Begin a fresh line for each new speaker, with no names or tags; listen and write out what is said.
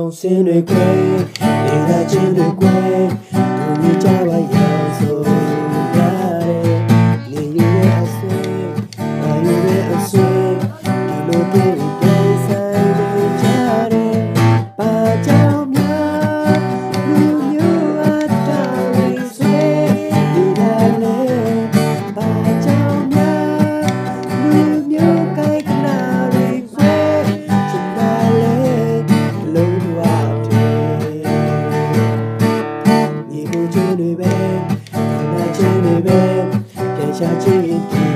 ဆုံးစင်းတွေခွဲနေလာခြင်းတွေခွဲသူမြင်ကြပါရောဆိုရတယ်နေယူရဲ့အဆွေအာယူရဲ့အဆွေဒီလိုတွေပြန်ဆိုင်နေကြတယ်ပါကြောင့်များလူမျိုးအတားတွေဆွေဒီလာလေပါကြောင့်များလူမျိုးကိုက်နာတွေဆွေချင်တာလေလုံးဝတွေပဲခဏချင်းတွေပဲပြန်ရှာချင်း